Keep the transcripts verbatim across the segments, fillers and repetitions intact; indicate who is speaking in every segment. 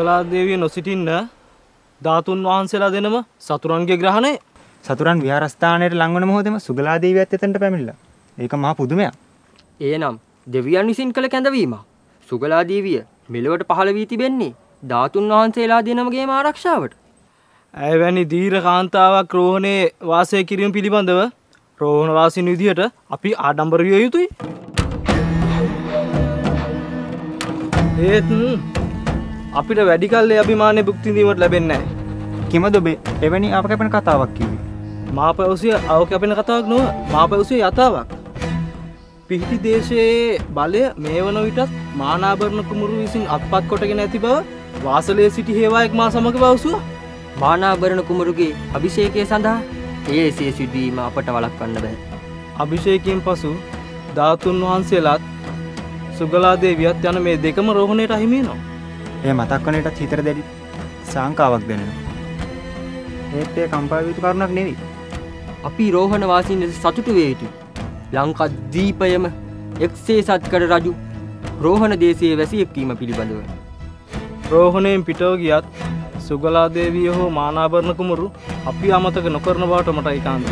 Speaker 1: සුගලා දේවිය නොසිටින්න ධාතුන් වහන්සේලා දෙනම සතුරන්ගේ ග්‍රහණය.
Speaker 2: සතුරන් විහාරස්ථානයට ලංවන මොහොතේම සුගලා දේවියත් එතනට පැමිණිලා. ඒක මහා පුදුමයක්.
Speaker 3: එනම් දෙවියන් විසින් කළ කැඳවීම. සුගලා දේවිය මෙලොවට පහළ වී තිබෙන්නේ ධාතුන් වහන්සේලා දෙනමගේම ආරක්ෂාවට.
Speaker 1: ඇය වැනි දීර්ඝ කාන්තාවක් රෝහණේ වාසය කිරීම පිළිබඳව රෝහණ වාසීන් විදිහට අපි ආඩම්බර විය යුතුයි. ඒත් අපිට වැඩි කල් ඒ අභිමානයේ භුක්ති විඳීමට ලැබෙන්නේ නැහැ.
Speaker 2: කිමද ඔබ එවැනි අපකැපෙන කතාවක් කිව්වේ?
Speaker 1: මා පැවසිය අවකැපෙන කතාවක් නොව මා පැවසිය යථාවක්. පිහිටි දේශයේ බලය මේ වන විටත් මානාභරණ කුමරු විසින් අත්පත් කොටගෙන ඇති බව වාසලයේ සිටි හේවායෙක් මා සමග පැවසුවා.
Speaker 3: මානාභරණ කුමරුගේ අභිෂේකය සඳහා ඒ එසේ සිදුවීම අපට වළක්වන්න බෑ.
Speaker 1: අභිෂේකයෙන් පසු ධාතුන් වහන්සේලාත් සුගලා දේවියත් යන මේ දෙකම රෝහණයට අහිමි වෙනවා.
Speaker 2: ඒ මතක් වන විටත් හිතට දැඩි සාංකාවක් දැනෙනවා. ඒත් ඒ කම්පා වූ කරුණක් නෙවෙයි.
Speaker 3: අපි රෝහණ වාසීන් සතුටු වේ යුතුයි. ලංකා දීපයම එක්සේසත් කර රජු රෝහණ දේශයේ වැසියෙක් වීම පිළිබඳව.
Speaker 1: රෝහණයෙන් පිටව ගියත් සුගලා දේවිය හෝ මානාභරණ කුමරු අපි අමතක නොකරන බවට මට ඒකාන්තයි.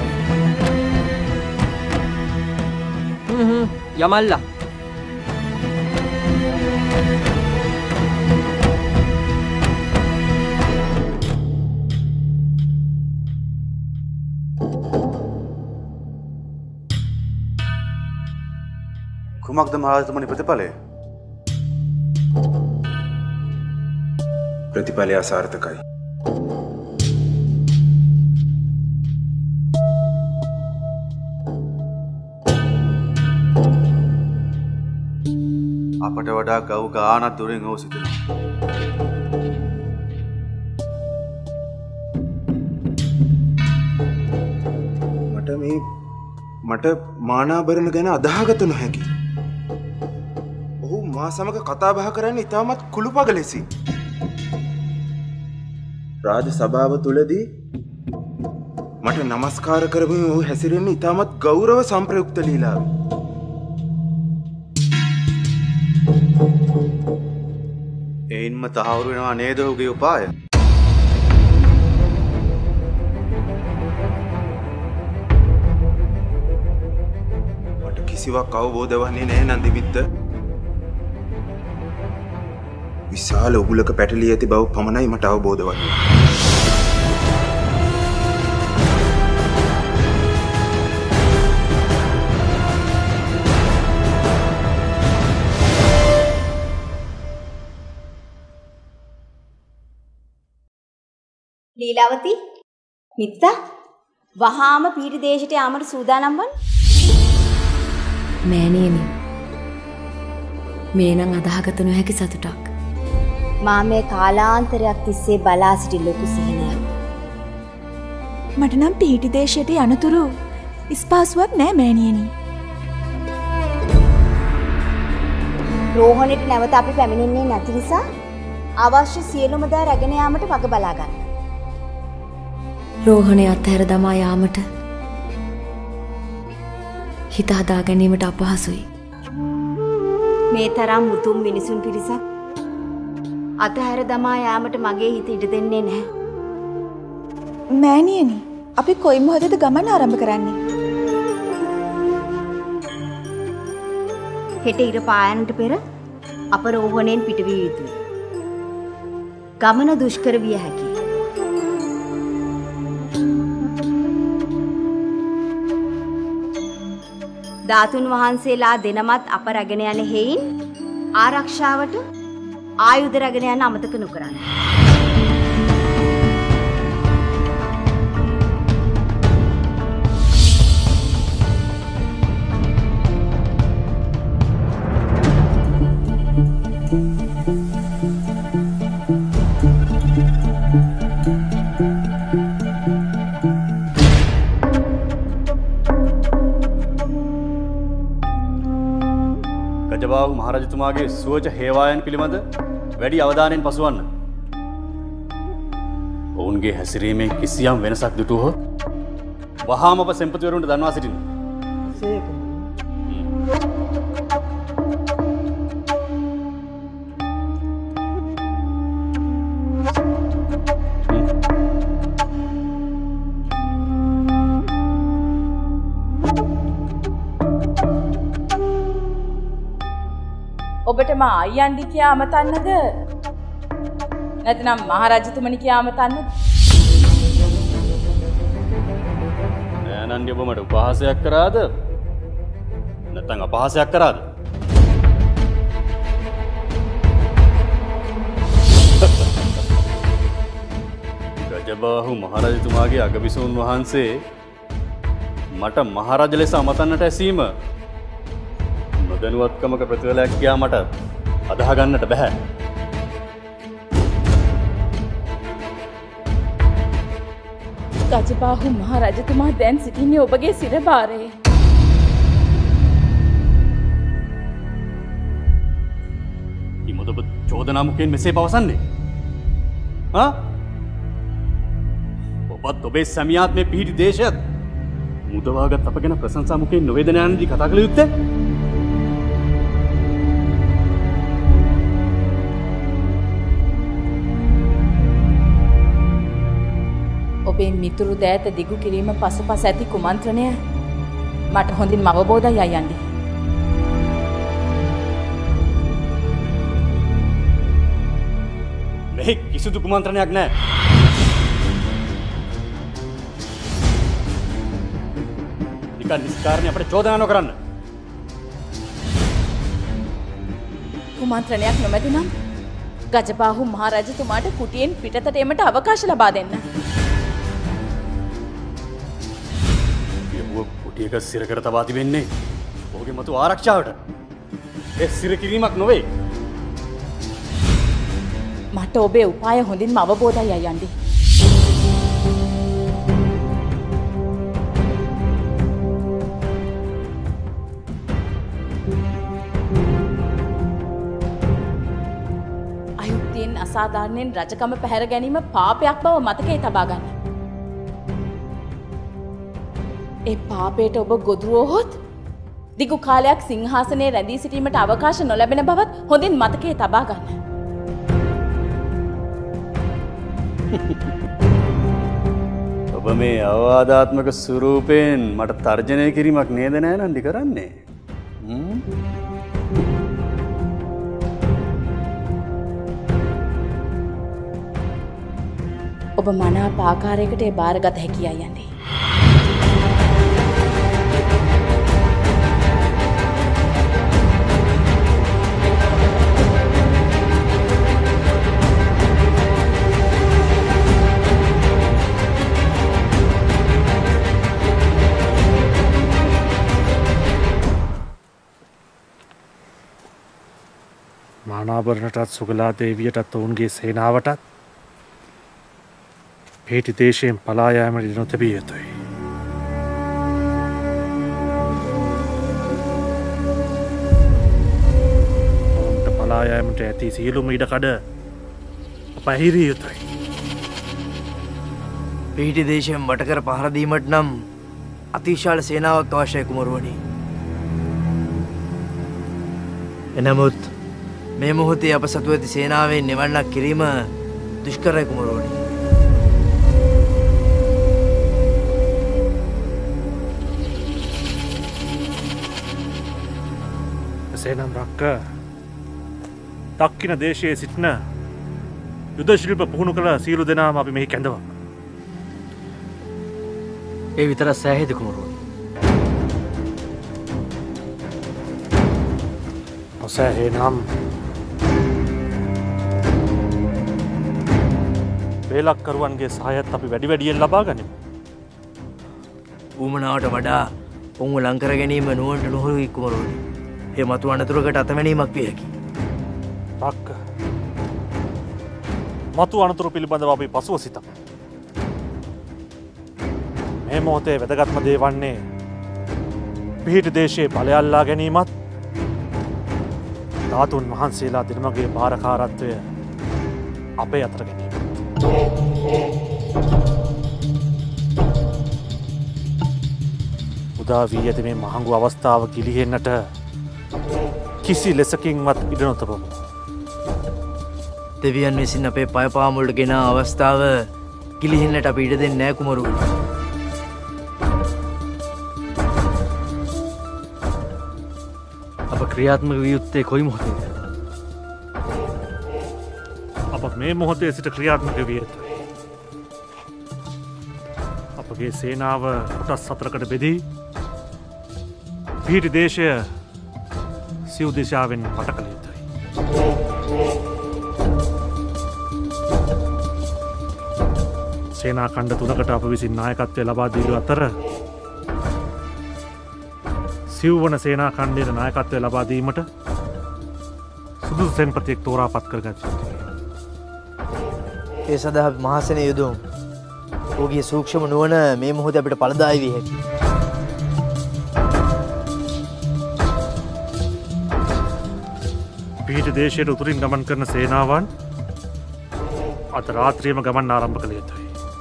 Speaker 3: හ්ම් හ්ම් යමල්ලා.
Speaker 4: කුමක්ද මහරජතුමනි ප්‍රතිඵලය?
Speaker 5: ප්‍රතිඵලය අසාර්ථකයි.
Speaker 4: අපට වඩා ගව් ගානක් දුරින් ඔහු සිටිනවා.
Speaker 5: මට මේ මට මානාභරණ ගැන අදහාගත නොහැකි. ඔහු මා සමග කතා බහ කරන්නේ ඉතාමත් කුළුපග ලෙසින්. රාජ සභාව තුලදී මට නමස්කාර කරමින් ඔහු හැසිරෙන්නේ ඉතාමත් ගෞරව සම්ප්‍රයුක්ත ලීලාවෙන්.
Speaker 4: එයින්ම තහවුරු වෙනවා නේද ඔහුගේ උපාය?
Speaker 5: මට කිසිවක් අවබෝධ වන්නේ නැහැ නන්දිමිත්ත. විශාල උගුලක පැටලී ඇති බව පමණයි මට අවබෝධ වන්නේ.
Speaker 6: ලීලාවති මිත්තා වහාම පීඩි දේශයට යාමට සූදානම් වන්න.
Speaker 7: මෑණියනි මේ නම් අදහගත නොහැකි සතුටක්.
Speaker 6: මා මේ කාලාන්තරයක් තිස්සේ බලා සිටි ලොකු සිහිනයක්.
Speaker 8: මට නම් පීඩි දේශයට යනතුරු ස්පාසුවක් නෑ මෑණියනි.
Speaker 6: රෝහණයට නැවත අපි පැමිණෙන්නේ නැති නිසා අවශ්‍ය සියලුම දා රැගෙන යාමට වග බලා ගන්න.
Speaker 7: රෝහණේ අත්හැර දමා යාමට හිත හදා ගැනීමට අපහසුයි.
Speaker 6: මේ තරම් මුතුම් මිනිසුන් පිරිසක් අතහැර දමා යාමට මගේ හිත ඉඩ දෙන්නේ නැහැ.
Speaker 8: මෑණියනි අපි කොයි මොහොතේද ගමන ආරම්භ කරන්නේ?
Speaker 6: හෙට ඉර පායන්නට පෙර අප රෝහණයෙන් පිටවිය යුතුයි. ගමන දුෂ්කර විය හැකියි. ධාතුන් වහන්සේලා දෙනමත් අප රැගෙන යන හේයින් ආරක්ෂාවට ආයුධ රැගෙන යන අමතක නොකරන්න.
Speaker 4: ගජබාහු මහරජතුමාගේ සුවච හේවායන් පිළිබඳ වැඩි අවධානයෙන් පසුවන්න. ඔවුන්ගේ හැසිරීමේ කිසියම් වෙනසක් දුටුවහොත් වහාම අප සෙන්පතිවරුන්ට දන්වා සිටින්න.
Speaker 9: ඔබටම අයියන්ඩි කියා අමතන්නද? නැත්නම් මහරජතුමනි කියා අමතන්නද?
Speaker 4: නෑ නන්දි ඔබ මට උපහාසයක් කරාද? නැත්නම් අපහාසයක් කරාද? ගජබාහු මහරජතුමාගේ අගබිසෝන් වහන්සේ මට මහරජ ලෙස අමතන්නට ඇසීම නොදැනුවත්කමක ප්‍රතිඵලයක් කියා මට අදහ ගන්නට බෑ.
Speaker 9: ගජබාහු මහරජතුමා දැන් සිටින්නේ ඔබගේ සිරභාරයේ.
Speaker 4: ඉමොද ඔබ චෝදනා මුඛයෙන් මෙසේ පවසන්නේ? ආ? ඔබත් ඔබේ සැමියාත් මේ පිහිටි දේශයත් මුදවාගත් අප ගැන ප්‍රශංසා මුඛයෙන් නොවේද නෑනේදී කතා කළ යුත්තේ?
Speaker 9: ඔබේ මිතුරු දෑත දිගු කිරීම පසුපස ඇති කුමන්ත්‍රණය මට හොඳින් අවබෝධයි අයියන්ඩි.
Speaker 4: මෙහි කිසිදු කුමන්ත්‍රණයක් නෑ. නිකන් නිස්කාරණේ අපිට චෝදනා නොකරන්න.
Speaker 9: කුමන්ත්‍රණයක් නොමැති නම් ගජබාහු මහරජතුමාට කුටියෙන් පිටතට එමට අවකාශ ලබා දෙන්න.
Speaker 4: කුටියක සිර කර තබා තිබෙන්නේ ඔහුගේ මතු ආරක්ෂාවට. ඒ සිර කිරීමක් නොවේ.
Speaker 9: මට ඔබේ උපාය හොඳින්ම අවබෝධයි අයියන්ඩි. අයුක්තියෙන් අසාධාරණයෙන් රජකම පැහැර ගැනීම පාපයක් බව මතකයේ තබා ගන්න. ඒ පාපයට ඔබ ගොදුරුවහොත් දිගු කාලයක් සිංහාසනයේ රැඳී සිටීමට අවකාශ නොලැබෙන බවත් හොඳින් මතකයේ තබා ගන්න.
Speaker 4: ඔබ මේ අවවාදාත්මක ස්වරූපයෙන් මට තර්ජනය කිරීමක් නේද නෑ නන්දි කරන්නේ?
Speaker 9: ඔබ මනාප ආකාරයකට ඒ බාරගත හැකියි අයියන්ඩි.
Speaker 10: මානාභරණටත් සුගලා දේවියටත් ඔවුන්ගේ සේනාවටත් පිහිටි දේශයෙන් පලා යාමට ඉඩ නොතැබිය යුතුයි. ඔවුන්ට පලා යාමට ඇති සියලුම ඉඩකඩ අප ඇහිරිය යුතුයි.
Speaker 11: පිහිටි දේශයෙන් වටකර පහර දීමට නම් අතිශාල සේනාවක් අවශ්‍යයි කුමරුවනි. එනමුත් මේ මොහොතේ අප සතු ඇති සේනාවෙන් නිවන්නක් කිරීම දුෂ්කරයි කුමරුවනි.
Speaker 10: එසේනම් රක්ක දක්කින දේශයේ සිටින යුද ශිල්ප පුහුණු කළ සියලු දෙනාම අපි මෙහි කැඳවමු.
Speaker 11: ඒ විතර සෑහෙද කුමරුවනි?
Speaker 10: නොසෑහේ නම් වේලක්කරුවන්ගේ සහයත් අපි වැඩි වැඩියෙන් ලබා ගනිමු.
Speaker 11: ඌමනාවට වඩා ඔවුන්ව ලංකර ගැනීම නුවන්ට නොහොරුයි කුමරුවනි. ඒ මතු අනතුරකට අතමැනීමක් විය හැකි.
Speaker 10: රක්ක මතු අනතුරු පිළිබඳව අපි පසුව සිතමු. මේ මොහොතේ වැදගත්ම දේ වන්නේ පිහිටි දේශයේ බලය අල්ලා ගැනීමත් ධාතුන් වහන්සේලා දෙනමගේ භාරකාරත්වය අපේ අතට ගැනීම. උදා වී ඇති මේ මහඟු අවස්ථාව ගිලිහෙන්නට කිසි ලෙසකින්වත් ඉඩ නොතබමු.
Speaker 11: දෙවියන් විසින් අපේ පයපාමුලට ගෙන අවස්ථාව ගිලිහෙන්නට අපි ඉඩ දෙන්නේ නැහැ කුමරුවනි.
Speaker 12: අප ක්‍රියාත්මක විය යුත්තේ කොයි මොහොතේද?
Speaker 10: මේ මොහොතේ සිට ක්‍රියාත්මක විය යුතුයි. අපගේ සේනාව කොටස් හතරකට බෙදී පිහිටි දේශය සිව් දිශාවෙන් වට කළ යුතුයි. සේනා කණ්ඩ තුනකට අප විසින් නායකත්වය ලබා දීලා අතර සිව්වන සේනා කණ්ඩයට නායකත්වය ලබා දීමට සුදුසු සෙන්පතියෙක් තෝරාපත් කරගත යුතුයි.
Speaker 11: ඒ සඳහා මහසෙන යුදොම් ඔහුගේ සූක්ෂම නුවණ මේ මොහොතේ අපිට ඵලදායී විය හැකියි.
Speaker 10: පිහිටි දේශයට උතුරින් ගමන් කරන සේනාවන් අද රාත්‍රියේම ගමන් ආරම්භ කළ යුතුයි.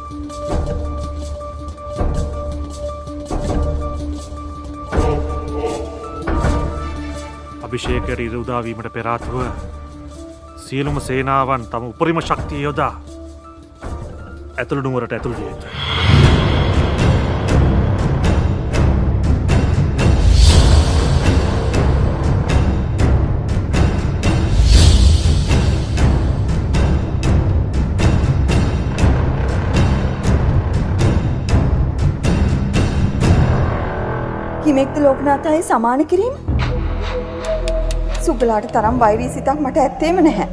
Speaker 10: අභිෂේකයට ඉර උදා වීමට පෙර ආතුව සියලුම සේනාවන් තම උපරිම ශක්තිය යොදා ඇතුළු නුවරට ඇතුළු විය යුතුයි.
Speaker 8: හිමෙක්ද ලෝකනාථයි සමාන කිරීම? සුගලාට තරම් වෛරී සිතක් මට ඇත්තේම නැහැ.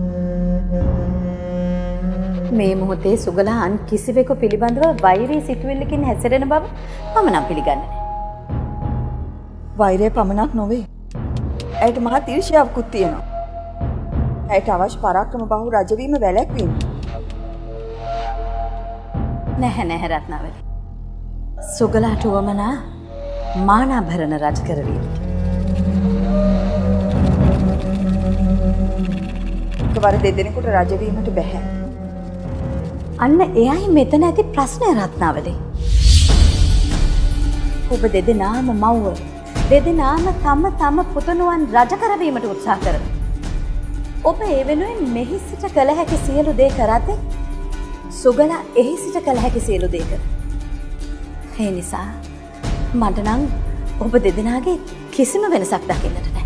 Speaker 9: මේ මොහොතේ සුගලා අන් කිසිවෙකු පිළිබඳව වෛරී සිතුවිල්ලකින් හැසිරෙන බව මම නම් පිළිගන්නේ නැහැ.
Speaker 8: වෛරය පමණක් නොවේ. ඇයට මහත් ඊර්ෂ්‍යාවකුත් තියෙනවා. ඇයට අවශ්‍ය පරාක්‍රම බහු රජවීම වැළැක්වීම.
Speaker 9: නැහැ නැහැ රත්නාවලි. සුගලාට වමනා මානාභරණ රජ කරවීම.
Speaker 8: එකවර දෙදෙනෙකුට රජවීමට බැහැ.
Speaker 9: අන්න එයයි මෙතන ඇති ප්‍රශ්නය රත්නාවලි. ඔබ දෙදෙනාම මව්ව දෙදෙනාම තම තම පුතණුවන් රජ කරවීමට උත්සාහ කරනවා. ඔබ ඒ වෙනුවෙන් මෙහි සිට කළ හැකි සියලු දේ කරද්දී සුගලා එහි සිට කළ හැකි සියලු දේ කර. ඒ නිසා මට නම් ඔබ දෙදෙනාගේ කිසිම වෙනසක් දකින්නට නැහැ.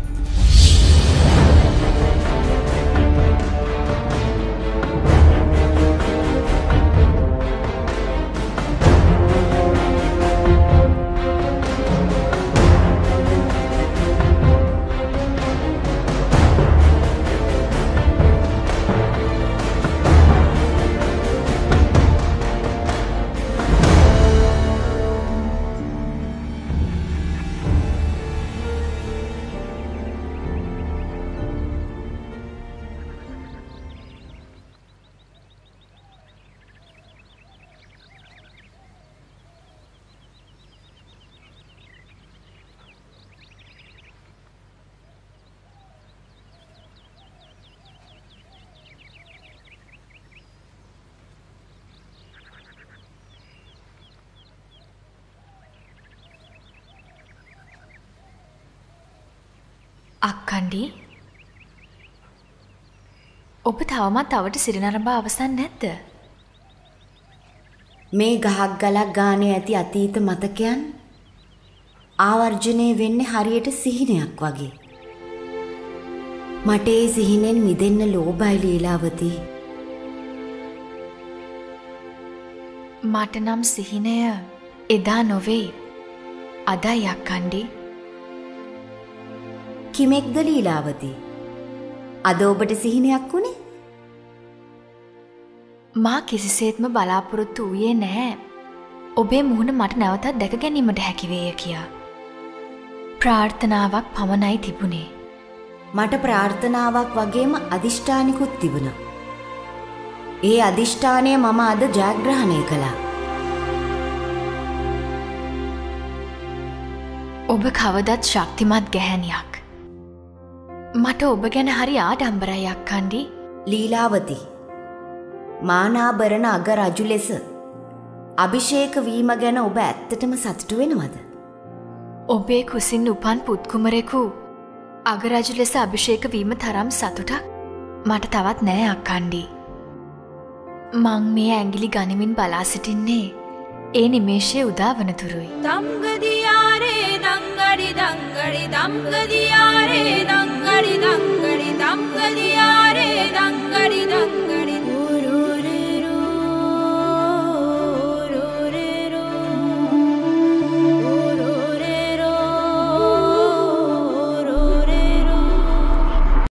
Speaker 7: අක්කණ්ඩි ඔබ තවමත් අවට සිරිනරඹා අවසන් නැද්ද?
Speaker 6: මේ ගහක් ගලක් ගානේ ඇති අතීත මතකයන් ආවර්ජනය වෙන්නේ හරියට සිහිනයක් වගේ. මට ඒ සිහිනෙන් මිදෙන්න ලෝභයි ලීලාවතී.
Speaker 7: මට නම් සිහිනය එදා නොවේ අදයි අක්කණ්ඩි.
Speaker 6: කිමෙක්ද ලීලාවතී? අද ඔබට සිහිනයක් වුණේ?
Speaker 7: මා කිසිසේත්ම බලාපොරොත්තු වූයේ නැහැ ඔබේ මුහුණ මට නැවතත් දැක ගැනීමට හැකිවේය කියා. ප්‍රාර්ථනාවක් පමණයි තිබුණේ.
Speaker 6: මට ප්‍රාර්ථනාවක් වගේම අදිෂ්ඨානිකුත් තිබුණා. ඒ අදිෂ්ඨානය මම අද ජයග්‍රහණය කළා.
Speaker 7: ඔබ කවදත් ශක්තිමත් ගැහැණියක්. මට ඔබ ගැන හරි ආඩම්බරයි අක්කණ්ඩි.
Speaker 6: ලීලාවතී, මානාභරණ අග රජු ලෙස අභිෂේක වීම ගැන ඔබ ඇත්තටම සතුටු වෙනවද?
Speaker 7: ඔබේ කුසින් උපන් පුත්කුමරෙකු අගරජු ලෙස අභිෂේක වීම තරම් සතුටක් මට තවත් නෑ අක්කණ්ඩි. මං මේ ඇඟිලි ගනිමින් බලා සිටින්නේ ඒ නිමේෂයේ උදාවන තුරුයි.
Speaker 12: දම්ගදියාරේ දංගඩි දංගඩි දම්ගදි